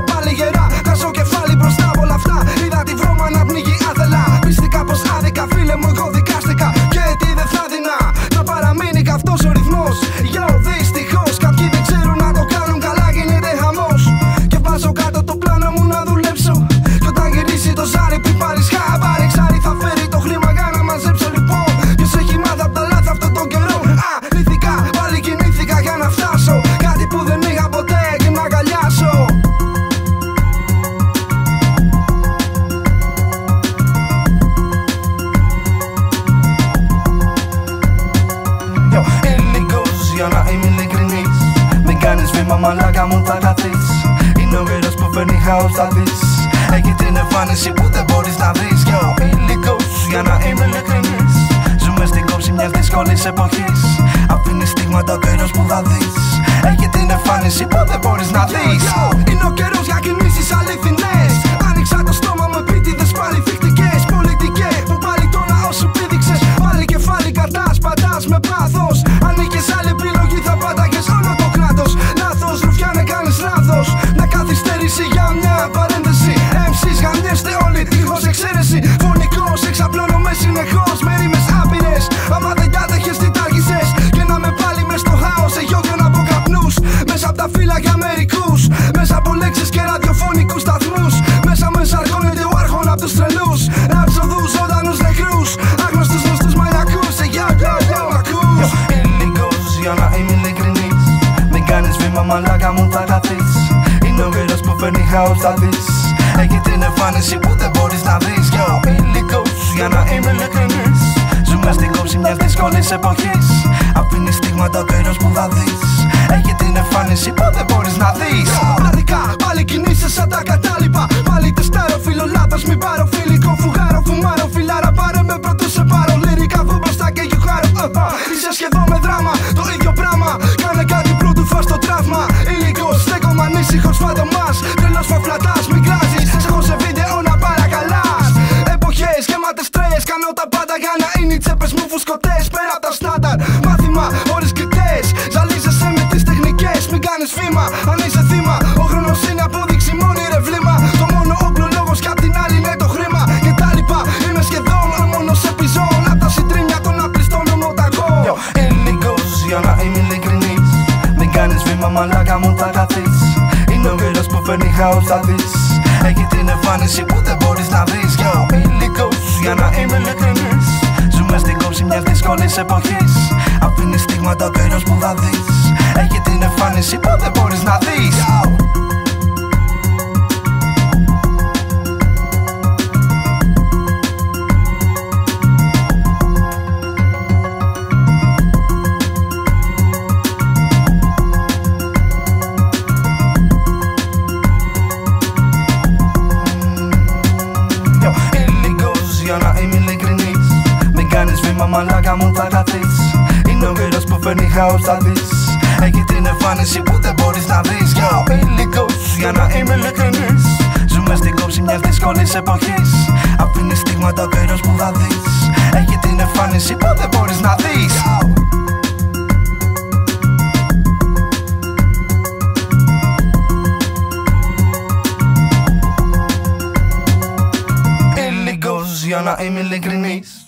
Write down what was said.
πάλι γερά. Κάσω κεφάλι μπροστά από όλα αυτά. Είδα τη βρώμα να πνίγει άθελα. Πίστηκα πως άδικα, φίλε μου, εγώ δικάστηκα. Και τι δεν θα δεινά να παραμείνει καυτός ο ρυθμός. Yo, δυστυχώς κάποιοι δεν ξέρουν να το κάνουν καλά, γίνεται χαμός. Και βάζω κάτω το πλάνο μου να δουλέψω. Κι όταν γυρίσει το ζάρι πριν πάρεις χαμπάρι, ξάρι θα φέρει το χρήμα για να μαζέψω λοιπόν. Ποιος έχει μάθει απ' τα λάθη αυτόν τον καιρό? Λυθικά, πάλι κινήθηκα για να φτάσω. Κάτι που δεν είχα ποτέ και να αγκαλιάσω. Για να είμαι ειλικρινής, μην κάνεις βήμα μαλάκα μου θα καθείς. Είναι ο καιρός που φέρνει χάος θα δεις. Έχει την εμφάνιση που δεν μπορείς να δεις. Υλικός για να είμαι ειλικρινής. Ζούμε στην κόψη μιας δύσκολης εποχής. Αφήνει στίγματα ο καιρός που θα δεις. Έχει την εμφάνιση που δεν μπορείς να δεις. Είναι ο καιρός για κινήσεις αληθινές. Άνοιξα το στόμα μου επίτηδες πάλι θυκτικές. Πολιτικές που πάλι το ναό σου πήδηξες. Πάλι κεφάλι κατάς, πατάς με πάθος. Ανήκες άλλη επιλογή θα πάταγες όλο το κράτος. Λάθος, ρουφιάνε κάνεις λάθος. Να καθυστερήσει για μια παρένθεση. MC's γαμιέστε όλοι, τείχος εξαίρεση. Φωνικός, εξαπλώνομαι συνεχώς με ρήμες άπειρες. Άμα δεν κάτεχες τι τάρχισες. Και να με πάλι μες στο χάος σε γιόγιον από καπνούς. Μέσα απ' τα φύλλα μερικούς. Μέσα από λέξεις και ραδιοφωνικούς σταθμούς. Μέσα αρκώνεται ο άρχον απ' τους τρελούς. Ραψοδούς, ζωντανούς νεκρούς. Άγνωστους γνωστούς μαλιακούς. Ακούς. Υλικός για να είμαι ειλικρινής. Μην κάνεις βήμα μαλάκα μου θα καθείς. Είναι ο καιρός που φέρνει χάος θα δεις. Έχει την εμφάνιση που δεν μπορείς να δεις. Υλικός για να είμαι ειλικρινής. Ζούμε στην κόψη μιας δύσκολης εποχής. Αφήνει στίγματα ο καιρός που θα δεις. Έχει την εμφάνιση που δεν μπορείς να δεις. Αδικά, πάλι κινείσαι σαν τα κατάλοιπα. Πάλι τεστάρω φιλολάτος, μην πάρω φιλικό φουγάρο. Φουμάρω φιλάρα, πάρε με πρωτού σε πάρω. Λυρικά βγω μπροστά και γιουχάρω. Είσαι σχεδόν με δράμα, το ίδιο πράγμα. Κάνε κάτι πρώτου φας το τραύμα. Υλικός, στέκομαι ανήσυχος φαντομάς. Τρελός φαφλατάς, μην κράζεις. Σε έχω σε βίντεο να παρακαλάς. Εποχές γεμάτες τρέλες, κάνω τα πάντα για να είναι οι τσέπες μου φουσκωτές. Πέρα από τα στάνταρ, μάθημα, ώρες κριτές. Ζαλίζεσαι με τις τεχνικές, μην κάνεις βήμα. Αν είσαι θύμα, ο χρόνος είναι απόδειξη, μόνη ρε βλήμα. Το μόνο όπλο λόγος κι απ' την άλλη είναι το χρήμα. Και τα λοιπά, είμαι σχεδόν ο μόνος επιζών. Απ' τα συντρίμια των απλιστών ομοταγών. Υλικός για να είμαι ειλικρινής. Μην κάνεις βήμα μαλάκα μου θα καθείς. Είναι ο καιρός που φέρνει χάος θα δεις. Έχει την εμφάνιση που δεν μπορείς να δεις. Υλικός για να είμαι ειλικρινής. Ζούμε στην κόψη μιας δύσκολης εποχής. Αφήνει στίγματα ο καιρός που θα δεις. Έχει την εμφάνιση που δεν μπορείς να δεις. Για να είμαι ειλικρινής. Μην κάνεις βήμα μαλάκα μου θα καθείς. Είναι ο καιρός που φέρνει χάος θα δεις. Έχει την εμφάνιση που δεν μπορείς να δεις. Υλικός για να είμαι ειλικρινής. Ζούμε στην κόψη μιας δύσκολης εποχής. Αφήνει στίγματα ο καιρός που θα δεις. Έχει την εμφάνιση που δεν μπορείς να δεις. Για να είμαι ειλικρινής.